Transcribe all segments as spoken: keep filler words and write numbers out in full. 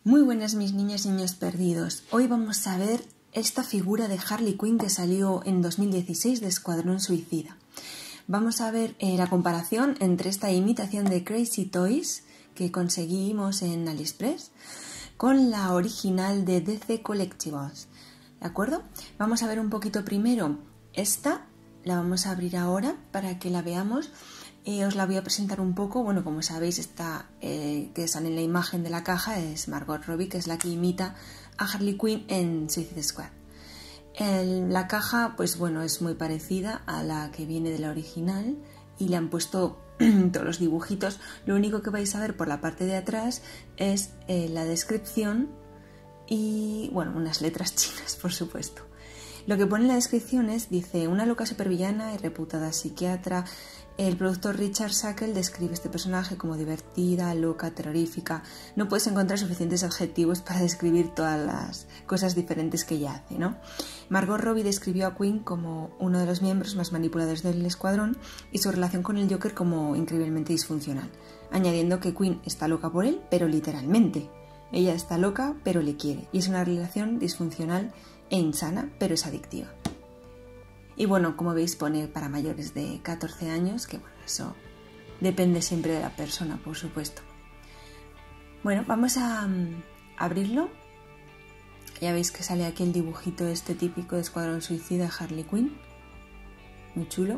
Muy buenas mis niñas y niños perdidos. Hoy vamos a ver esta figura de Harley Quinn que salió en dos mil dieciséis de Escuadrón Suicida. Vamos a ver eh, la comparación entre esta imitación de Crazy Toys que conseguimos en AliExpress con la original de D C Collectibles. ¿De acuerdo? Vamos a ver un poquito primero esta, la vamos a abrir ahora para que la veamos. Eh, os la voy a presentar un poco. Bueno, como sabéis, esta eh, que sale en la imagen de la caja es Margot Robbie, que es la que imita a Harley Quinn en Suicide Squad. El, la caja, pues bueno, es muy parecida a la que viene de la original y le han puesto todos los dibujitos. Lo único que vais a ver por la parte de atrás es eh, la descripción y, bueno, unas letras chinas, por supuesto. Lo que pone en la descripción es, dice, una loca supervillana y reputada psiquiatra. El productor Richard Sackle describe este personaje como divertida, loca, terrorífica. No puedes encontrar suficientes adjetivos para describir todas las cosas diferentes que ella hace, ¿no? Margot Robbie describió a Quinn como uno de los miembros más manipuladores del escuadrón y su relación con el Joker como increíblemente disfuncional, añadiendo que Quinn está loca por él, pero literalmente. Ella está loca, pero le quiere, y es una relación disfuncional e insana, pero es adictiva. Y bueno, como veis pone para mayores de catorce años, que bueno, eso depende siempre de la persona, por supuesto. Bueno, vamos a um, abrirlo. Ya veis que sale aquí el dibujito este típico de Escuadrón Suicida, Harley Quinn. Muy chulo.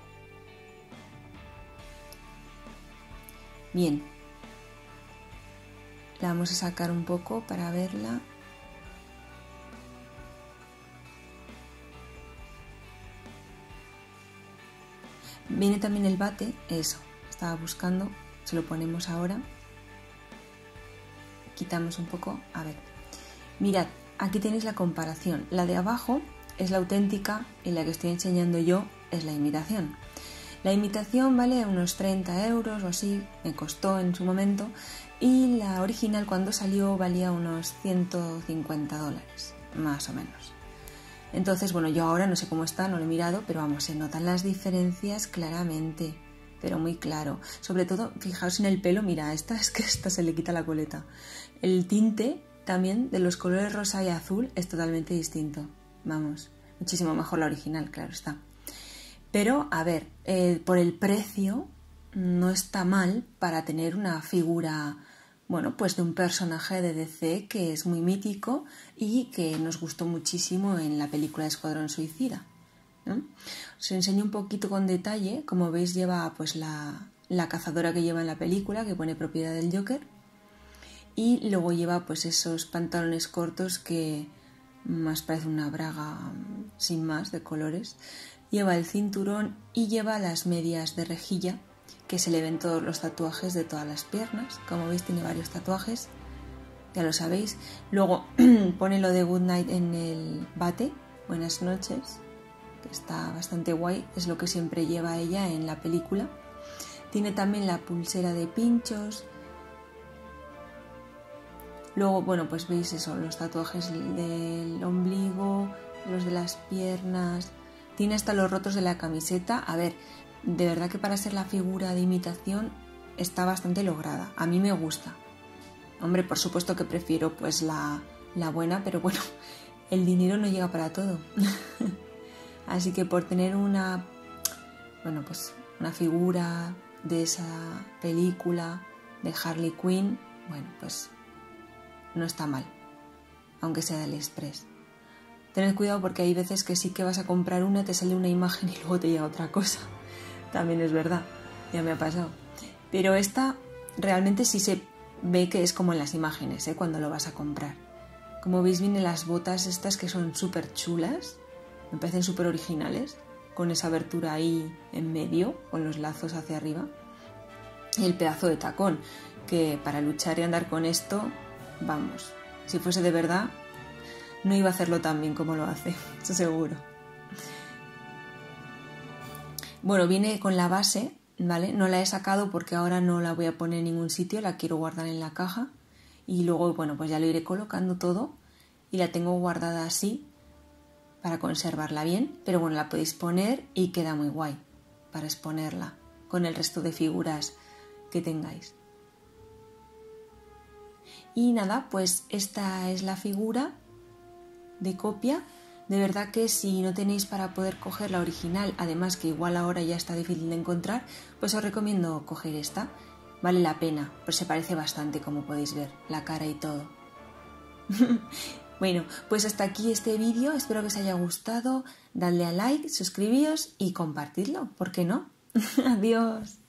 Bien. La vamos a sacar un poco para verla. Viene también el bate, eso, estaba buscando, se lo ponemos ahora. Quitamos un poco, a ver. Mirad, aquí tenéis la comparación. La de abajo es la auténtica y la que estoy enseñando yo es la imitación. La imitación vale unos treinta euros o así, me costó en su momento, y la original cuando salió valía unos ciento cincuenta dólares, más o menos. Entonces, bueno, yo ahora no sé cómo está, no lo he mirado, pero vamos, se notan las diferencias claramente, pero muy claro. Sobre todo, fijaos en el pelo, mira, esta es que esta se le quita la coleta. El tinte también de los colores rosa y azul es totalmente distinto. Vamos, muchísimo mejor la original, claro está. Pero, a ver, eh, por el precio no está mal para tener una figura, bueno, pues de un personaje de D C que es muy mítico y que nos gustó muchísimo en la película de Escuadrón Suicida, ¿no? Os enseño un poquito con detalle. Como veis lleva pues la, la cazadora que lleva en la película, que pone propiedad del Joker, y luego lleva pues esos pantalones cortos que más parece una braga sin más de colores. Lleva el cinturón y lleva las medias de rejilla, que se le ven todos los tatuajes de todas las piernas. Como veis tiene varios tatuajes, ya lo sabéis. Luego pone lo de Good Night en el bate, buenas noches, que está bastante guay, es lo que siempre lleva ella en la película. Tiene también la pulsera de pinchos. Luego, bueno, pues veis eso, los tatuajes del ombligo, los de las piernas. Tiene hasta los rotos de la camiseta. A ver, de verdad que para ser la figura de imitación está bastante lograda. A mí me gusta. Hombre, por supuesto que prefiero pues la, la buena, pero bueno, el dinero no llega para todo. Así que por tener una, bueno, pues una figura de esa película de Harley Quinn, bueno, pues no está mal, aunque sea de AliExpress. Tened cuidado porque hay veces que sí que vas a comprar una, te sale una imagen y luego te llega otra cosa. También es verdad, ya me ha pasado. Pero esta realmente sí se ve que es como en las imágenes, ¿eh? Cuando lo vas a comprar. Como veis vienen las botas estas que son súper chulas, me parecen súper originales, con esa abertura ahí en medio, con los lazos hacia arriba. Y el pedazo de tacón, que para luchar y andar con esto, vamos, si fuese de verdad, no iba a hacerlo tan bien como lo hace, eso seguro. Bueno, viene con la base, ¿vale? No la he sacado porque ahora no la voy a poner en ningún sitio, la quiero guardar en la caja y luego, bueno, pues ya lo iré colocando todo y la tengo guardada así para conservarla bien, pero bueno, la podéis poner y queda muy guay para exponerla con el resto de figuras que tengáis. Y nada, pues esta es la figura de copia. De verdad que si no tenéis para poder coger la original, además que igual ahora ya está difícil de encontrar, pues os recomiendo coger esta. Vale la pena, pues se parece bastante, como podéis ver, la cara y todo. Bueno, pues hasta aquí este vídeo, espero que os haya gustado, dadle a like, suscribíos y compartidlo, ¿por qué no? Adiós.